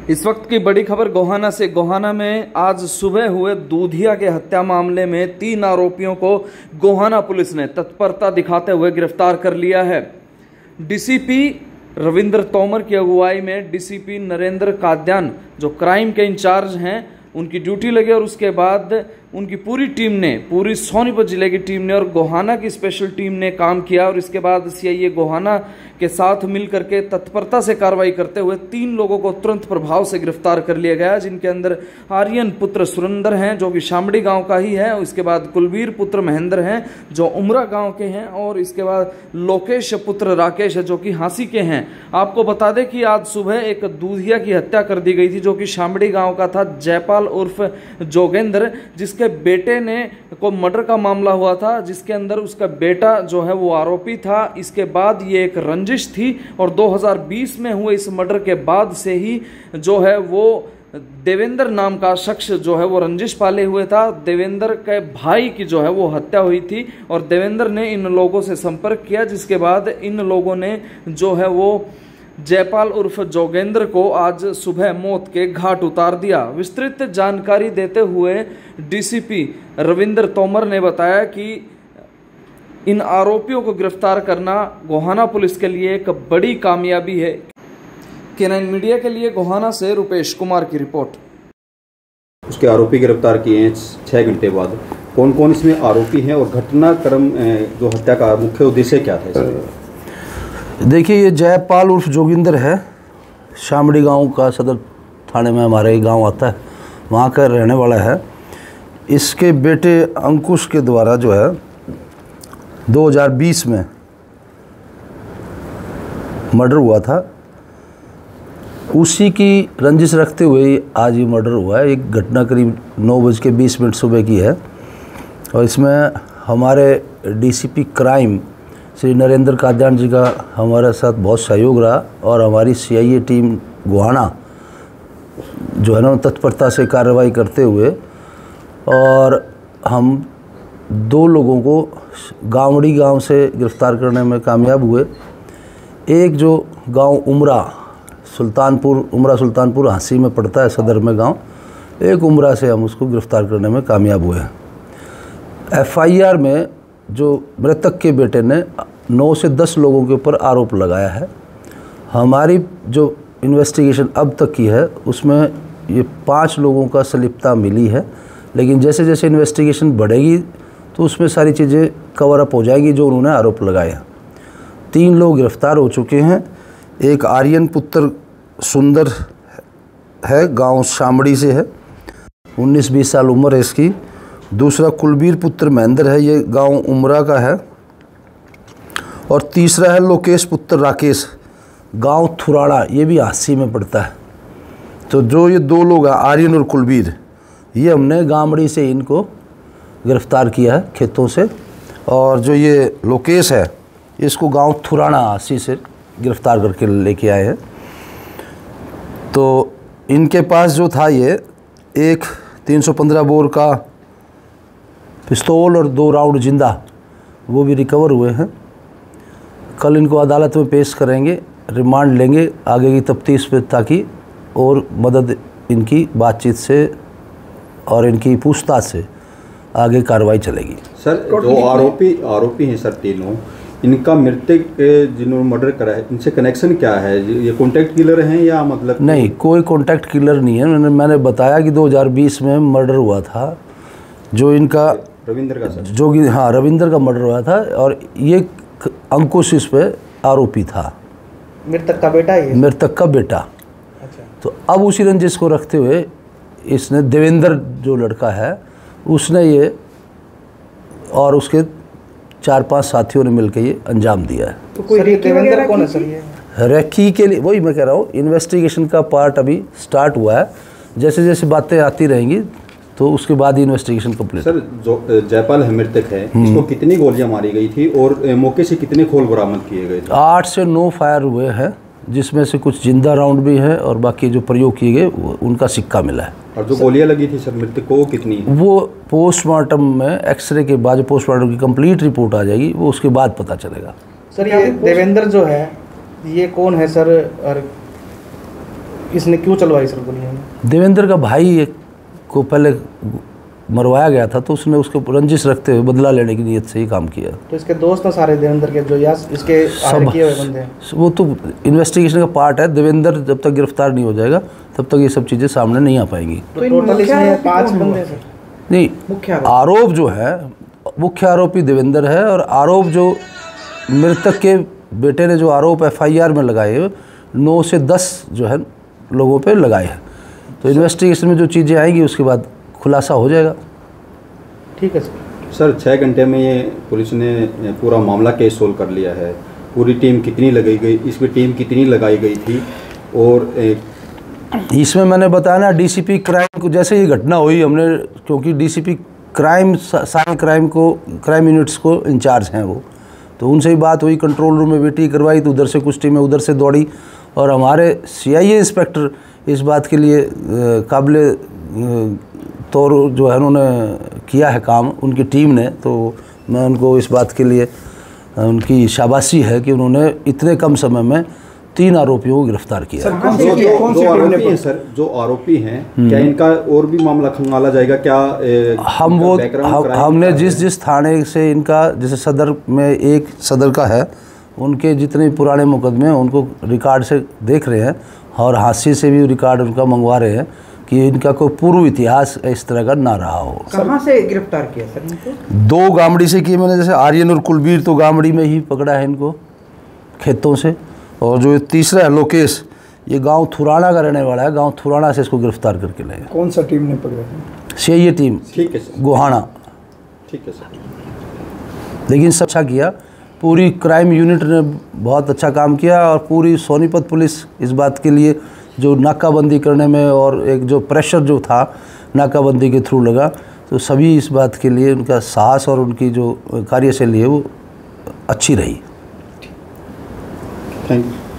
इस वक्त की बड़ी खबर गोहाना से। गोहाना में आज सुबह हुए दूधिया के हत्या मामले में 3 आरोपियों को गोहाना पुलिस ने तत्परता दिखाते हुए गिरफ्तार कर लिया है। डीसीपी रविंद्र तोमर की अगुवाई में डीसीपी नरेंद्र काद्यान जो क्राइम के इंचार्ज हैं उनकी ड्यूटी लगी और उसके बाद उनकी पूरी टीम ने, पूरी सोनीपत जिले की टीम ने और गोहाना की स्पेशल टीम ने काम किया और इसके बाद सीआईए गोहाना के साथ मिलकर के तत्परता से कार्रवाई करते हुए 3 लोगों को तुरंत प्रभाव से गिरफ्तार कर लिया गया, जिनके अंदर आर्यन पुत्र सुरेंद्र हैं जो कि शामड़ी गांव का ही है, इसके बाद कुलबीर पुत्र महेंद्र हैं जो उमरा गांव के हैं और इसके बाद लोकेश पुत्र राकेश है जो कि हांसी के हैं। आपको बता दें कि आज सुबह एक दूधिया की हत्या कर दी गई थी जो कि शामड़ी गाँव का था, जयपाल उर्फ जोगेंद्र, जिसके बेटे ने को मर्डर का मामला हुआ था, जिसके अंदर उसका बेटा जो है वो आरोपी था। इसके बाद ये एक रंजिश थी और 2020 में हुए इस मर्डर के बाद से ही जो है वो देवेंद्र नाम का शख्स जो है वो रंजिश पाले हुए था। देवेंद्र के भाई की जो है वो हत्या हुई थी और देवेंद्र ने इन लोगों से संपर्क किया, जिसके बाद इन लोगों ने जो है वो जयपाल उर्फ जोगेंद्र को आज सुबह मौत के घाट उतार दिया। विस्तृत जानकारी देते हुए डीसीपी रविंद्र तोमर ने बताया कि इन आरोपियों को गिरफ्तार करना गोहाना पुलिस के लिए एक बड़ी कामयाबी है। के9 मीडिया के लिए गोहाना से रुपेश कुमार की रिपोर्ट। उसके आरोपी गिरफ्तार किए हैं 6 घंटे बाद। कौन कौन इसमें आरोपी हैं और घटनाक्रम जो हत्या का मुख्य उद्देश्य क्या था इसमें? देखिए, ये जयपाल उर्फ जोगिंदर है, शामड़ी गांव का सदर थाने में हमारे गांव आता है, वहाँ का रहने वाला है। इसके बेटे अंकुश के द्वारा जो है 2020 में मर्डर हुआ था, उसी की रंजिश रखते हुए आज ये मर्डर हुआ है। एक घटना करीब 9:20 सुबह की है और इसमें हमारे डीसीपी क्राइम श्री नरेंद्र काद्यान जी का हमारे साथ बहुत सहयोग रहा और हमारी सीआईए टीम गोहाना जो है ना तत्परता से कार्रवाई करते हुए और हम 2 लोगों को गावड़ी गांव से गिरफ्तार करने में कामयाब हुए। एक जो गांव उमरा सुल्तानपुर हांसी में पड़ता है, सदर में गांव, एक उमरा से हम उसको गिरफ्तार करने में कामयाब हुए। एफआईआर में जो मृतक के बेटे ने 9 से 10 लोगों के ऊपर आरोप लगाया है। हमारी जो इन्वेस्टिगेशन अब तक की है उसमें ये 5 लोगों का संलिप्तता मिली है, लेकिन जैसे जैसे इन्वेस्टिगेशन बढ़ेगी तो उसमें सारी चीज़ें कवर अप हो जाएगी जो उन्होंने आरोप लगाए। 3 लोग गिरफ्तार हो चुके हैं। एक आर्यन पुत्र सुंदर है, गांव शामड़ी से है, 19-20 साल उम्र है इसकी। दूसरा कुलबीर पुत्र महेंद्र है, ये गांव उमरा का है। और तीसरा है लोकेश पुत्र राकेश, गांव थुराड़ा, ये भी हांसी में पड़ता है। तो जो ये 2 लोग हैं आर्यन और कुलबीर, ये हमने गामड़ी से इनको गिरफ्तार किया है खेतों से। और जो ये लोकेश है इसको गांव थुराड़ा हांसी से गिरफ्तार करके लेके आए हैं। तो इनके पास जो था ये एक 315 बोर का पिस्तौल और 2 राउंड जिंदा वो भी रिकवर हुए हैं। कल इनको अदालत में पेश करेंगे, रिमांड लेंगे आगे की तफ्तीश पे, ताकि और मदद इनकी बातचीत से और इनकी पूछताछ से आगे कार्रवाई चलेगी। सर, जो आरोपी हैं सर तीनों, इनका मृतक जिन्होंने मर्डर करा है इनसे कनेक्शन क्या है? ये कॉन्टैक्ट किलर हैं या मतलब? नहीं, कोई कॉन्टैक्ट किलर नहीं है। मैंने बताया कि 2020 में मर्डर हुआ था जो इनका रविंद्र का, सर जोगी, हाँ रविंद्र का मर्डर हुआ था और ये अंकुश इस पे आरोपी था, मृतक का बेटा ही है। मृतक का बेटा। अच्छा। तो अब उसी रंजिश को रखते हुए इसने देवेंद्र जो लड़का है उसने ये और उसके 4-5 साथियों ने मिलकर ये अंजाम दिया है। तो कोई देवेंद्र कौन है सर? ये रेकी के लिए वही मैं कह रहा हूँ, इन्वेस्टिगेशन का पार्ट अभी स्टार्ट हुआ है। जैसे जैसे बातें आती रहेंगी तो उसके बाद ही इन्वेस्टिगेशन कंप्लीट। सर, जो जयपाल मृतक है इसको कितनी गोलियां मारी गई थी और मौके से कितने खोल बरामद किए गए थे? 8 से 9 फायर हुए हैं, जिसमें से कुछ जिंदा राउंड भी है और बाकी जो प्रयोग किए गए उनका सिक्का मिला है। और जो गोलियां लगी थी सर मृतक को, वो कितनी? वो पोस्टमार्टम में एक्सरे के बाद, पोस्टमार्टम की कंप्लीट रिपोर्ट आ जाएगी, वो उसके बाद पता चलेगा। सर, ये देवेंद्र जो है ये कौन है सर और इसने क्यों चलवाई सर गोलियां? देवेंद्र का भाई एक को पहले मरवाया गया था, तो उसने उसको रंजिश रखते हुए बदला लेने की नीयत से ही काम किया। तो इसके दोस्त हैं सारे देवेंद्र के जो या इसके हायर किए हुए बंदे हैं? वो तो इन्वेस्टिगेशन का पार्ट है। देवेंद्र जब तक गिरफ्तार नहीं हो जाएगा तब तक ये सब चीज़ें सामने नहीं आ पाएंगी। तो टोटल इसमें 5 बंदे हैं सर? नहीं, मुख्य आरोप जो है, मुख्य आरोपी देवेंद्र है, और आरोप जो मृतक के बेटे ने जो आरोप FIR में लगाए 9 से 10 जो है लोगों पे लगाए हैं। तो इन्वेस्टिगेशन में जो चीज़ें आएंगी उसके बाद खुलासा हो जाएगा। ठीक है सर। सर 6 घंटे में ये पुलिस ने पूरा मामला केस सोल्व कर लिया है। पूरी टीम कितनी लगाई गई, इसमें टीम कितनी लगाई गई थी? और इसमें मैंने बताया ना, DCP क्राइम को जैसे ये घटना हुई हमने, क्योंकि DCP क्राइम सारे क्राइम यूनिट्स को इंचार्ज हैं वो, तो उनसे ही बात हुई, कंट्रोल रूम में मीटिंग करवाई, तो उधर से कुछ टीमें उधर से दौड़ी, और हमारे CIA इंस्पेक्टर इस बात के लिए काबिले तौर जो है उन्होंने किया है काम, उनकी टीम ने। तो मैं उनको इस बात के लिए उनकी शाबाशी है कि उन्होंने इतने कम समय में 3 आरोपियों को गिरफ्तार किया। जो आरोपी हैं सर, जो आरोपी हैं, क्या इनका और भी मामला खंगाला जाएगा क्या? हमने जिस थाने से इनका, जैसे सदर में एक सदर का है, उनके जितने पुराने मुकदमे हैं उनको रिकॉर्ड से देख रहे हैं, और हादसे से भी रिकॉर्ड उनका मंगवा रहे हैं कि इनका कोई पूर्व इतिहास इस तरह का ना रहा हो। कहाँ से गिरफ्तार किया सर इनको? 2 गामड़ी से किए मैंने, जैसे आर्यन और कुलबीर तो गामड़ी में ही पकड़ा है इनको, खेतों से, और जो तीसरा है लोकेश, ये गांव थुराना का रहने वाला है, गांव थुराना से इसको गिरफ्तार करके लाए। कौन सा टीम ने पकड़ा? CIA टीम, ठीक है सर, गोहाना। ठीक है सर। लेकिन सब अच्छा किया, पूरी क्राइम यूनिट ने बहुत अच्छा काम किया, और पूरी सोनीपत पुलिस इस बात के लिए जो नाकाबंदी करने में, और एक जो प्रेशर जो था नाकाबंदी के थ्रू लगा, तो सभी इस बात के लिए उनका साहस और उनकी जो कार्यशैली है वो अच्छी रही। Thank you.